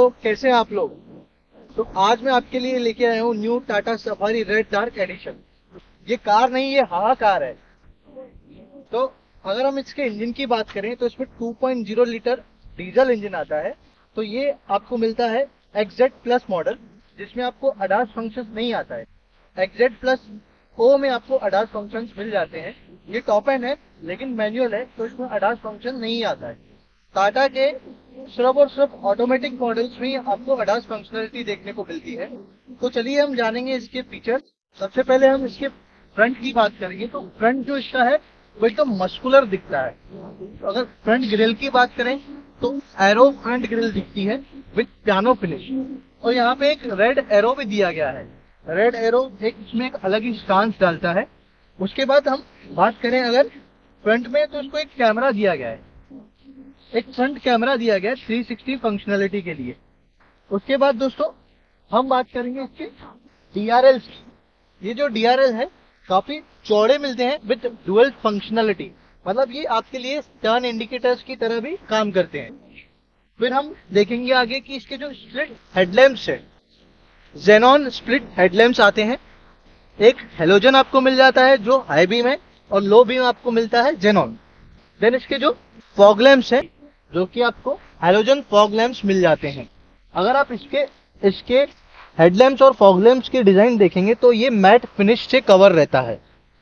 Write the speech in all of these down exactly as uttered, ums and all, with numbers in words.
दोस्तों, कैसे हैं आप लोग। तो आज मैं आपके लिए लेके आया हूँ new Tata Safari red dark edition. ये कार नहीं, ये हाँ कार है। तो अगर हम इसके इंजन की बात करें तो इसमें two point zero litre diesel engine आता है। तो ये आपको मिलता है एक्स जेड प्लस मॉडल, जिसमें आपको अडास फंक्शंस नहीं आता है। एक्स जेड प्लस ओ में आपको अडास फंक्शंस मिल जाते हैं। ये टॉप एंड है लेकिन मैनुअल है, तो इसमें अडास फंक्शन नहीं आता है। टाटा के सिर्फ और सिर्फ ऑटोमेटिक मॉडल्स में आपको अडास फंक्शनलिटी देखने को मिलती है। तो चलिए हम जानेंगे इसके फीचर्स। सबसे पहले हम इसके फ्रंट की बात करेंगे। तो फ्रंट जो इसका है वो एकदम मस्कुलर दिखता है। तो अगर फ्रंट ग्रिल की बात करें तो एरो फ्रंट ग्रिल दिखती है विद पियानो फिनिश, और यहाँ पे एक रेड एरो भी दिया गया है। रेड एरो एक इसमें एक अलग ही स्टांस डालता है। उसके बाद हम बात करें अगर फ्रंट में, तो इसको एक कैमरा दिया गया है, एक फ्रंट कैमरा दिया गया है थ्री सिक्सटी फंक्शनलिटी के लिए। उसके बाद दोस्तों हम बात करेंगे इसके डी आर एल की। ये जो डी आर एल है काफी चौड़े मिलते हैं विद डुअल फंक्शनलिटी, मतलब ये आपके लिए टर्न इंडिकेटर्स की तरह भी काम करते हैं। फिर हम देखेंगे आगे कि इसके जो स्प्लिट हेडलैम्प्स है, जेनॉन स्प्लिट हेडलैम्प्स आते हैं। एक हेलोजन आपको मिल जाता है जो हाई बीम है, और लो बीम आपको मिलता है जेनॉन। देन इसके जो फॉग लैम्प्स है, जो कि आपको हेलोजन फॉग लैम्प्स मिल जाते हैं। अगर आप इसके इसके हेडलैम्प्स और फॉग लैम्प्स के डिजाइन देखेंगे तो ये मैट फिनिश से कवर रहता है।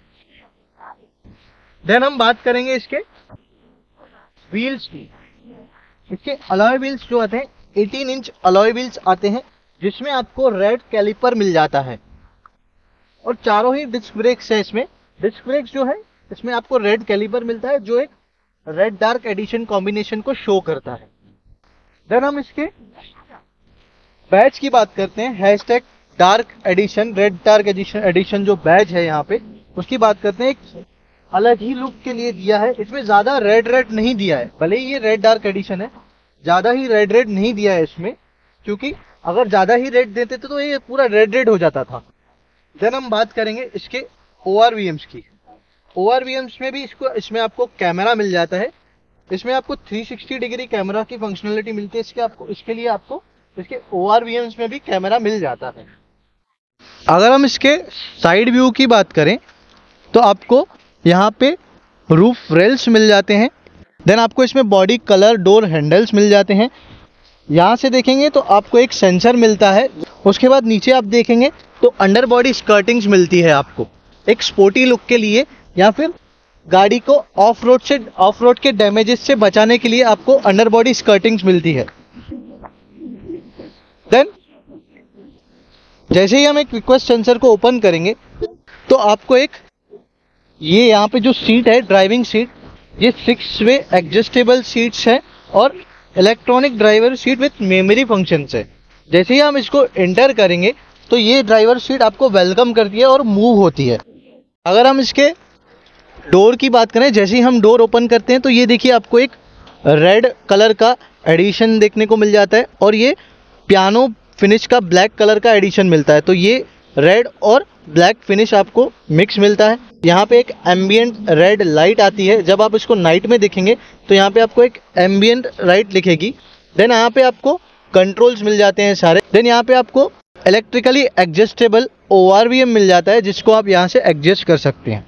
देन हम बात करेंगे इसके व्हील्स की। इसके अलॉय व्हील्स जो आते हैं एटीन इंच अलॉय व्हील्स आते हैं, जिसमें आपको रेड कैलिपर मिल जाता है, और चारों ही डिस्क ब्रेक्स है। इसमें डिस्क ब्रेक्स जो है इसमें आपको रेड कैलिपर मिलता है, जो एक रेड डार्क एडिशन कॉम्बिनेशन को शो करता है। देन हम इसके बैज की बात करते हैं। Hashtag dark edition, red dark edition edition जो बैज है यहाँ पे, उसकी बात करते हैं। एक अलग ही लुक के लिए दिया है। इसमें ज्यादा रेड रेड नहीं दिया है, भले ही ये रेड डार्क एडिशन है, ज्यादा ही रेड रेड नहीं दिया है इसमें, क्योंकि अगर ज्यादा ही रेड देते तो, तो ये पूरा रेड रेड हो जाता था। देन हम बात करेंगे इसके ओ आर वी एम्स की। ओ आर वी एम्स में भी इसको इसमें आपको कैमरा मिल जाता है। इसमें आपको थ्री सिक्सटी डिग्री कैमरा की फंक्शनलिटी मिलती है। इसके आपको इसके लिए आपको इसके ओ आर वी एम्स में भी कैमरा मिल जाता है। अगर हम इसके साइड व्यू की बात करें तो आपको यहाँ पे रूफ रेल्स मिल जाते हैं। देन आपको इसमें बॉडी कलर डोर हैंडल्स मिल जाते हैं। यहाँ से देखेंगे तो आपको एक सेंसर मिलता है। उसके बाद नीचे आप देखेंगे तो अंडर बॉडी स्कर्टिंग्स मिलती है आपको एक स्पोर्टी लुक के लिए, या फिर गाड़ी को ऑफ रोड से ऑफ रोड के डैमेजेस से बचाने के लिए आपको अंडर बॉडी स्कर्टिंग्स मिलती है। देन जैसे ही हम एक रिक्वेस्ट सेंसर को ओपन करेंगे तो आपको एक ये यहाँ पे जो सीट है ड्राइविंग सीट, ये सिक्स वे एडजस्टेबल सीट्स है और electronic driver seat with memory functions है। जैसे ही हम इसको एंटर करेंगे तो ये ड्राइवर सीट आपको वेलकम करती है और मूव होती है। अगर हम इसके डोर की बात करें, जैसे ही हम डोर ओपन करते हैं तो ये देखिए आपको एक रेड कलर का एडिशन देखने को मिल जाता है, और ये पियानो फिनिश का ब्लैक कलर का एडिशन मिलता है। तो ये रेड और ब्लैक फिनिश आपको मिक्स मिलता है। यहाँ पे एक एम्बियंट रेड लाइट आती है। जब आप इसको नाइट में देखेंगे तो यहाँ पे आपको एक एम्बियंट लाइट दिखेगी। देन यहाँ पे आपको कंट्रोल्स मिल जाते हैं सारे। देन यहाँ पे आपको electrically adjustable O R V M मिल जाता है, जिसको आप यहाँ से एडजस्ट कर सकते हैं।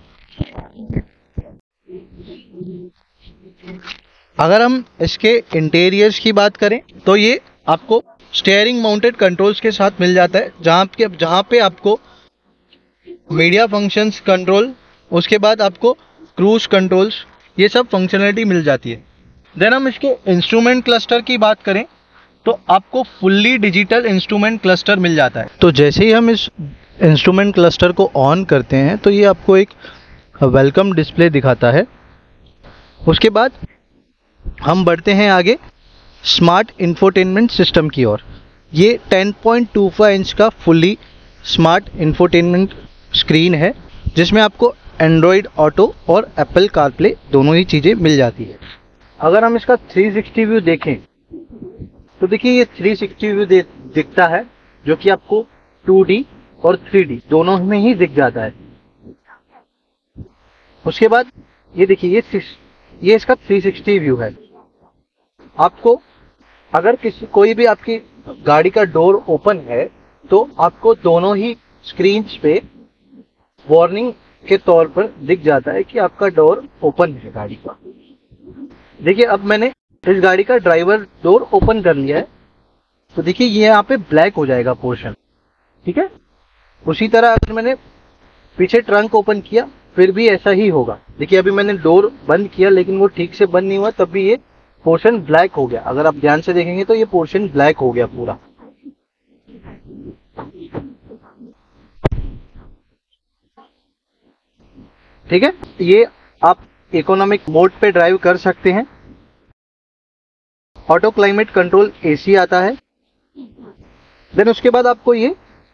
अगर हम इसके इंटीरियर्स की बात करें तो ये आपको स्टीयरिंग माउंटेड कंट्रोल्स के साथ मिल जाता है, जहाँ पे जहाँ पे आपको मीडिया फंक्शंस कंट्रोल, उसके बाद आपको क्रूज कंट्रोल्स, ये सब फंक्शनलिटी मिल जाती है। देन हम इसके इंस्ट्रूमेंट क्लस्टर की बात करें तो आपको फुल्ली डिजिटल इंस्ट्रूमेंट क्लस्टर मिल जाता है। तो जैसे ही हम इस इंस्ट्रूमेंट क्लस्टर को ऑन करते हैं तो ये आपको एक वेलकम डिस्प्ले दिखाता है। उसके बाद हम बढ़ते हैं आगे स्मार्ट इंफोटेनमेंट सिस्टम की ओर। ये ten point two five inch का फुल्ली स्मार्ट इंफोटेनमेंट स्क्रीन है, जिसमें आपको एंड्रॉयड ऑटो और एप्पल कारप्ले दोनों ही चीज़ें मिल जाती है। अगर हम इसका थ्री सिक्सटी व्यू देखें तो देखिए ये थ्री सिक्सटी व्यू दिखता है, जो कि आपको टू डी और थ्री डी दोनों में ही दिख जाता है। उसके बाद ये देखिए ये ये इसका थ्री सिक्सटी व्यू है। आपको अगर किसी कोई भी आपकी गाड़ी का डोर ओपन है तो आपको दोनों ही स्क्रीन पे वार्निंग के तौर पर दिख जाता है कि आपका डोर ओपन है गाड़ी का। देखिए अब मैंने इस गाड़ी का ड्राइवर डोर ओपन कर लिया है, तो देखिए ये यहाँ पे ब्लैक हो जाएगा पोर्शन, ठीक है। उसी तरह अगर मैंने पीछे ट्रंक ओपन किया फिर भी ऐसा ही होगा। देखिए अभी मैंने डोर बंद किया लेकिन वो ठीक से बंद नहीं हुआ, तब भी ये पोर्शन ब्लैक हो गया। अगर आप ध्यान से देखेंगे तो ये पोर्शन ब्लैक हो गया पूरा। ठीक है, ये आप इकोनॉमिक मोड पे ड्राइव कर सकते हैं। ऑटो क्लाइमेट कंट्रोल एसी आता है। देन उसके बाद आपको ये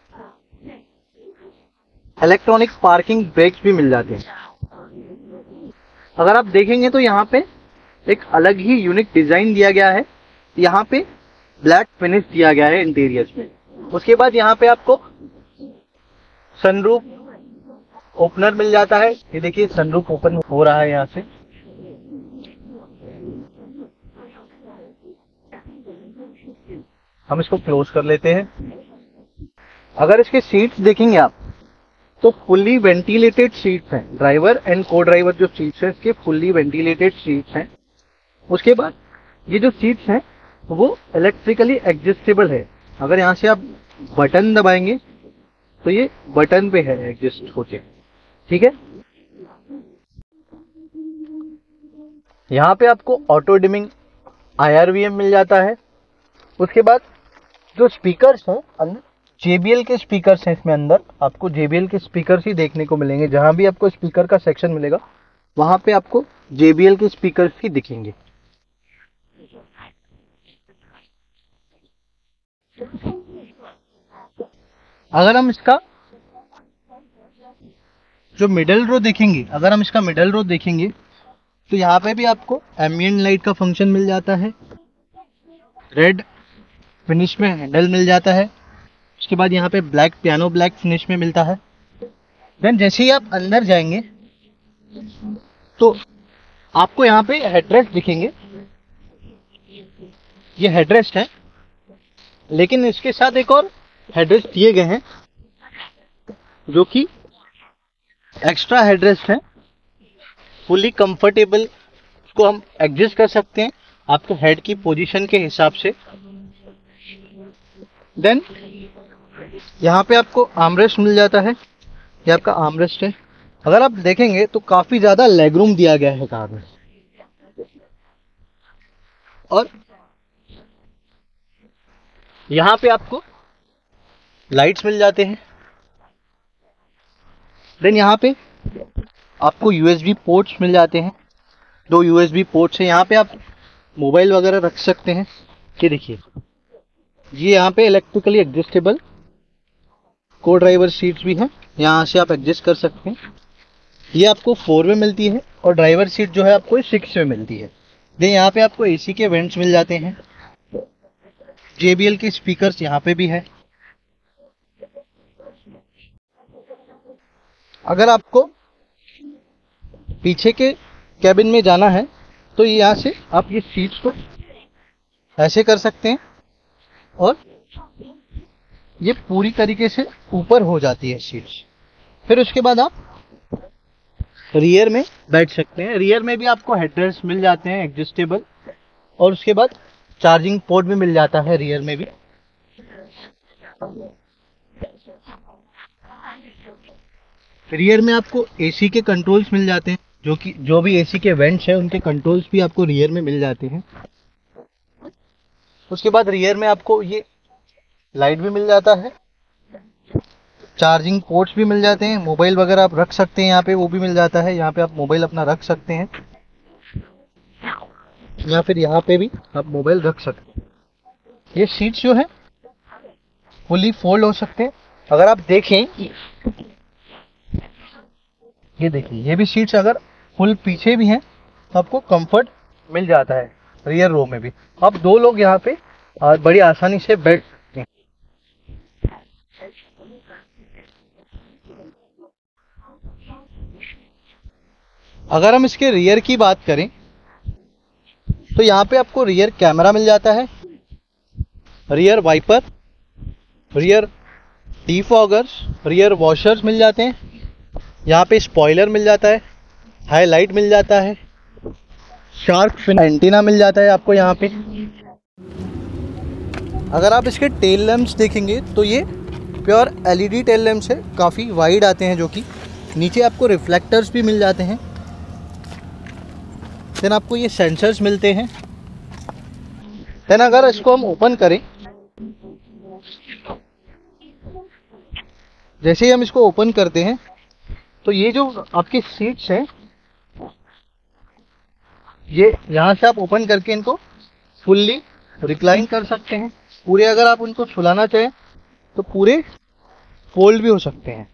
इलेक्ट्रॉनिक पार्किंग ब्रेक्स भी मिल जाते हैं। अगर आप देखेंगे तो यहाँ पे एक अलग ही यूनिक डिजाइन दिया गया है। यहाँ पे ब्लैक फिनिश दिया गया है इंटीरियर में। उसके बाद यहाँ पे आपको सनरूफ ओपनर मिल जाता है। ये देखिए सनरूफ ओपन हो रहा है यहाँ से। हम इसको क्लोज कर लेते हैं। अगर इसके सीट्स देखेंगे आप तो फुल्ली वेंटिलेटेड सीट्स हैं। ड्राइवर एंड को ड्राइवर जो सीट्स हैं इसके फुल्ली वेंटिलेटेड सीट्स हैं। उसके बाद ये जो सीट्स हैं वो इलेक्ट्रिकली एडजस्टेबल है। अगर यहाँ से आप बटन दबाएंगे तो ये बटन पे है एडजस्ट होके, ठीक है। यहाँ पे आपको auto dimming I R V M मिल जाता है। उसके बाद जो स्पीकर्स हैं अंदर जे बी एल के स्पीकर्स हैं। इसमें अंदर आपको जे बी एल के स्पीकर्स ही देखने को मिलेंगे। जहां भी आपको स्पीकर का सेक्शन मिलेगा वहां पे आपको जे बी एल के स्पीकर्स ही दिखेंगे। अगर हम इसका जो मिडल रो देखेंगे अगर हम इसका मिडल रो देखेंगे तो यहाँ पे भी आपको एम्बिएंट लाइट का फंक्शन मिल जाता है। रेड फिनिश में हैंडल मिल जाता है। उसके बाद यहाँ पे ब्लैक पियानो ब्लैक फिनिश में मिलता है। देन जैसे ही आप अंदर जाएंगे तो आपको यहाँ पे हेडरेस्ट दिखेंगे। ये हेडरेस्ट है, लेकिन इसके साथ एक और हेडरेस्ट दिए गए हैं जो कि एक्स्ट्रा हेडरेस्ट है। फुली कंफर्टेबल, इसको हम एडजस्ट कर सकते हैं आपके हेड की पोजीशन के हिसाब से। देन यहाँ पे आपको आर्मरेस्ट मिल जाता है। ये आपका आर्मरेस्ट है। अगर आप देखेंगे तो काफी ज्यादा लेगरूम दिया गया है कार में। और यहाँ पे आपको लाइट्स मिल जाते हैं। देन यहाँ पे आपको यू एस बी पोर्ट्स मिल जाते हैं। दो यू एस बी पोर्ट्स हैं। यहाँ पे आप मोबाइल वगैरह रख सकते हैं। ये देखिए ये यहाँ पे electrically adjustable co driver seats भी हैं। यहाँ से आप एडजस्ट कर सकते हैं। ये आपको फोर में मिलती है और ड्राइवर सीट जो है आपको सिक्स में मिलती है। देन यहाँ पे आपको एसी के वेंट्स मिल जाते हैं। जे बी एल के स्पीकर्स यहाँ पे भी है। अगर आपको पीछे के कैबिन में जाना है तो यहाँ से आप ये सीट्स को ऐसे कर सकते हैं और ये पूरी तरीके से ऊपर हो जाती है सीट्स। फिर उसके बाद आप रियर में बैठ सकते हैं। रियर में भी आपको हेडरेस्ट मिल जाते हैं एडजस्टेबल, और उसके बाद चार्जिंग पोर्ट भी मिल जाता है रियर में भी। रियर में आपको एसी के कंट्रोल्स मिल जाते हैं, जो कि जो भी एसी के वेंट्स हैं उनके कंट्रोल्स भी आपको रियर में मिल जाते हैं। उसके बाद रियर में आपको ये लाइट भी मिल जाता है, चार्जिंग पोर्ट्स भी मिल जाते हैं, मोबाइल वगैरह आप रख सकते हैं यहाँ पे, वो भी मिल जाता है। यहाँ पे आप मोबाइल अपना रख सकते हैं या फिर यहाँ पे भी आप मोबाइल रख सकते हैं। ये सीट्स जो है फुली फोल्ड हो सकते हैं। अगर आप देखें ये देखिए ये भी सीट्स अगर फुल पीछे भी हैं तो आपको कंफर्ट मिल जाता है रियर रो में भी। अब दो लोग यहाँ पे बड़ी आसानी से बैठ सकते हैं। अगर हम इसके रियर की बात करें तो यहाँ पे आपको रियर कैमरा मिल जाता है। Rear wiper, rear defoggers, rear washers मिल जाते हैं। यहाँ पे स्पॉइलर मिल जाता है, हाईलाइट मिल जाता है, शार्क फिन एंटीना मिल जाता है आपको यहाँ पे। अगर आप इसके टेल लैंप्स देखेंगे तो ये प्योर एलईडी टेल लैंप्स है, काफ़ी वाइड आते हैं, जो कि नीचे आपको रिफ्लेक्टर्स भी मिल जाते हैं। देन आपको ये सेंसर्स मिलते हैं। देन अगर इसको हम ओपन करें, जैसे ही हम इसको ओपन करते हैं तो ये जो आपकी सीट्स हैं, ये यहाँ से आप ओपन करके इनको फुल्ली रिक्लाइन कर सकते हैं। पूरे अगर आप उनको छुलाना चाहें तो पूरे फोल्ड भी हो सकते हैं।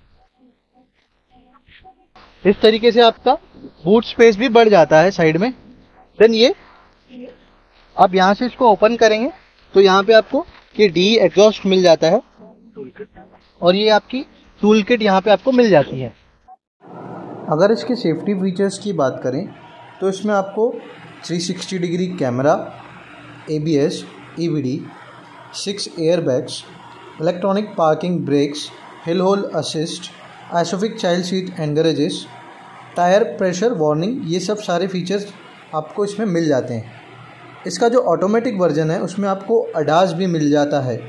इस तरीके से आपका बूट स्पेस भी बढ़ जाता है साइड में। देन ये आप यहाँ से इसको ओपन करेंगे तो यहाँ पे आपको ये डी एग्जॉस्ट मिल जाता है और ये आपकी टूल किट यहाँ पे आपको मिल जाती है। अगर इसके सेफ्टी फीचर्स की बात करें तो इसमें आपको three sixty degree camera, A B S, E V D, six airbags, electronic parking brakes, hill hold assist, isofix child seat anchorages, tyre pressure warning, ये सब सारे फीचर्स आपको इसमें मिल जाते हैं। इसका जो ऑटोमेटिक वर्जन है उसमें आपको अडास भी मिल जाता है।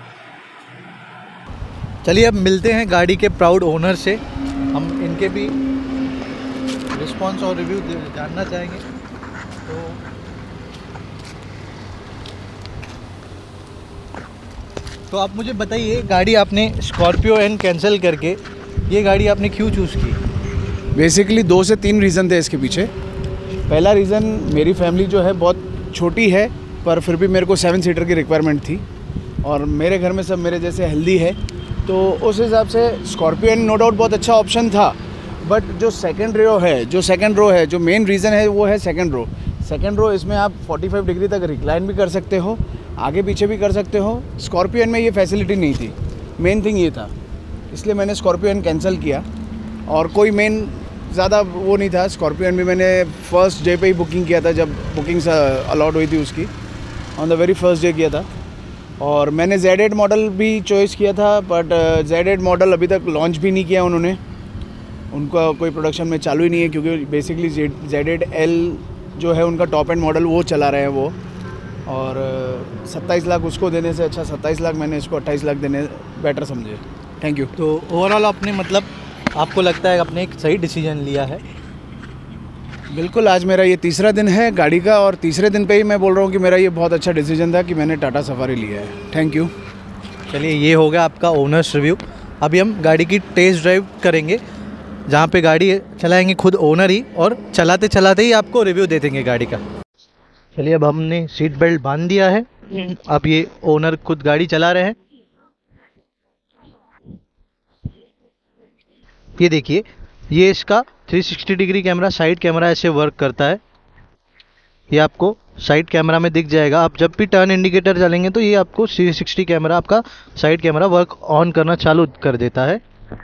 चलिए अब मिलते हैं गाड़ी के प्राउड ओनर से, हम इनके भी रिस्पॉन्स और रिव्यू जानना चाहेंगे। तो तो आप मुझे बताइए, गाड़ी आपने स्कॉर्पियो एन कैंसिल करके ये गाड़ी आपने क्यों चूज़ की? बेसिकली दो से तीन रीज़न थे इसके पीछे। पहला रीज़न, मेरी फैमिली जो है बहुत छोटी है, पर फिर भी मेरे को सेवन सीटर की रिक्वायरमेंट थी और मेरे घर में सब मेरे जैसे हेल्दी है, तो उस हिसाब से स्कॉर्पियो एन नो डाउट बहुत अच्छा ऑप्शन था। बट जो सेकंड रो है जो सेकंड रो है जो मेन रीज़न है वो है सेकंड रो। सेकंड रो इसमें आप पैंतालीस डिग्री तक रिक्लाइन भी कर सकते हो, आगे पीछे भी कर सकते हो। स्कॉर्पियो एन में ये फैसिलिटी नहीं थी, मेन थिंग ये था, इसलिए मैंने स्कॉर्पियो एन कैंसिल किया। और कोई मेन ज़्यादा वो नहीं था। स्कॉर्पियो एन भी मैंने फर्स्ट डे पे ही बुकिंग किया था, जब बुकिंग्स अलॉट हुई थी उसकी, on the very first day किया था। और मैंने जेड एट मॉडल भी चॉइस किया था, बट जेड एट मॉडल अभी तक लॉन्च भी नहीं किया उन्होंने, उनका कोई प्रोडक्शन में चालू ही नहीं है, क्योंकि बेसिकली जेड एट एल जो है उनका टॉप एंड मॉडल वो चला रहे हैं वो। और सत्ताईस लाख उसको देने से अच्छा सत्ताईस लाख मैंने इसको अट्ठाईस लाख देने बेटर समझे। Thank you. तो ओवरऑल आपने मतलब आपको लगता है आपने एक सही डिसीजन लिया है? बिल्कुल, आज मेरा ये तीसरा दिन है गाड़ी का और तीसरे दिन पे ही मैं बोल रहा हूँ कि मेरा ये बहुत अच्छा डिसीजन था कि मैंने टाटा सफारी लिया है। Thank you. चलिए, ये हो गया आपका ओनर्स रिव्यू। अभी हम गाड़ी की टेस्ट ड्राइव करेंगे, जहाँ पे गाड़ी चलाएंगे खुद ओनर ही, और चलाते चलाते ही आपको रिव्यू दे देंगे गाड़ी का। चलिए, अब हमने सीट बेल्ट बांध दिया है, अब ये ओनर खुद गाड़ी चला रहे हैं। ये देखिए, ये इसका three sixty degree camera, side camera ऐसे वर्क करता है। ये आपको साइड कैमरा में दिख जाएगा। आप जब भी टर्न इंडिकेटर चलेंगे तो ये आपको थ्री सिक्सटी कैमरा, आपका साइड कैमरा वर्क ऑन करना चालू कर देता है।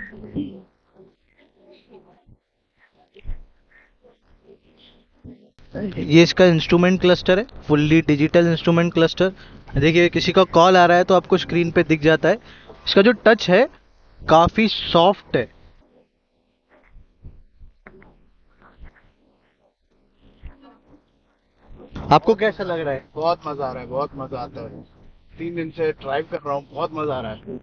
ये इसका इंस्ट्रूमेंट क्लस्टर है, फुल्ली डिजिटल इंस्ट्रूमेंट क्लस्टर। देखिए, किसी का कॉल आ रहा है तो आपको स्क्रीन पे दिख जाता है। इसका जो टच है काफी सॉफ्ट है। आपको कैसा लग रहा है? बहुत मज़ा आ रहा है, बहुत मज़ा आता है। तीन दिन से ड्राइव कर रहा हूँ, बहुत मज़ा आ रहा है।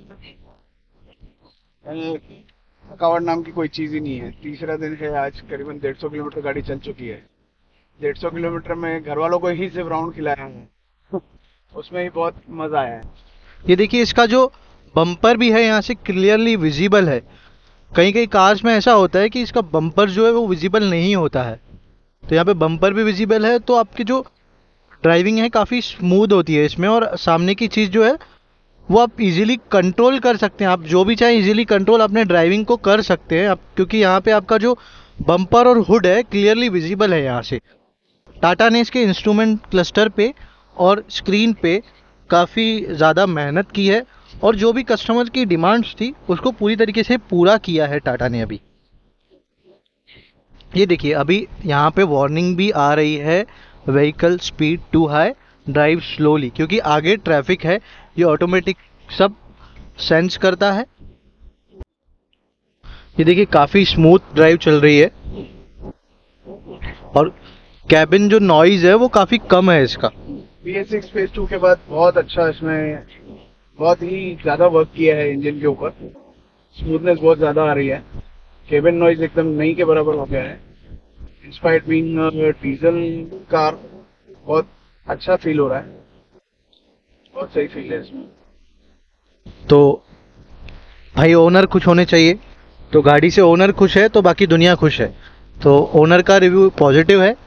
थकावट नाम की कोई चीज़ ही नहीं है। तीसरा दिन है आज, करीबन डेढ़ सौ किलोमीटर गाड़ी चल चुकी है। डेढ़ सौ किलोमीटर में घर वालों को ही सिर्फ राउंड खिलाया है उसमें ही बहुत मज़ा आया है। ये देखिए, इसका जो बम्पर भी है यहाँ से क्लियरली विजिबल है। कई कई कार्स में ऐसा होता है कि इसका बम्पर जो है वो विजिबल नहीं होता है, तो यहाँ पे बम्पर भी विजिबल है। तो आपकी जो ड्राइविंग है काफ़ी स्मूथ होती है इसमें, और सामने की चीज़ जो है वो आप इजीली कंट्रोल कर सकते हैं। आप जो भी चाहें इजीली कंट्रोल अपने ड्राइविंग को कर सकते हैं आप, क्योंकि यहाँ पे आपका जो बम्पर और हुड है क्लियरली विजिबल है यहाँ से। टाटा ने इसके इंस्ट्रूमेंट क्लस्टर पे और स्क्रीन पे काफ़ी ज़्यादा मेहनत की है, और जो भी कस्टमर की डिमांड्स थी उसको पूरी तरीके से पूरा किया है टाटा ने। अभी ये देखिए, अभी यहाँ पे वार्निंग भी आ रही है, vehicle speed too high, drive slowly, क्योंकि आगे ट्रैफिक है, ये ऑटोमेटिक सब सेंस करता है। ये देखिए काफ़ी स्मूथ ड्राइव चल रही है और कैबिन जो नॉइज़ है वो काफ़ी कम है इसका। B S six phase two के बाद बहुत अच्छा, इसमें बहुत ही ज़्यादा वर्क किया है इंजन के ऊपर, स्मूथनेस बहुत ज़्यादा आ रही है, केबिन नॉइज एकदम नई के बराबर हो गया है। इंस्पायर्ड बीइंग डीजल कार, बहुत अच्छा फील हो रहा है, बहुत सही फील है इसमें। तो भाई ओनर खुश होने चाहिए, तो गाड़ी से ओनर खुश है तो बाकी दुनिया खुश है, तो ओनर का रिव्यू पॉजिटिव है।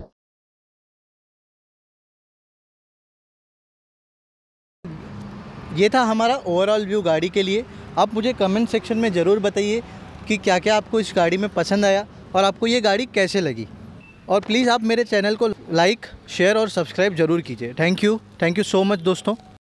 ये था हमारा ओवरऑल व्यू गाड़ी के लिए। आप मुझे कमेंट सेक्शन में ज़रूर बताइए कि क्या क्या आपको इस गाड़ी में पसंद आया और आपको ये गाड़ी कैसे लगी। और प्लीज़ आप मेरे चैनल को लाइक, शेयर और सब्सक्राइब ज़रूर कीजिए। Thank you thank you so much दोस्तों।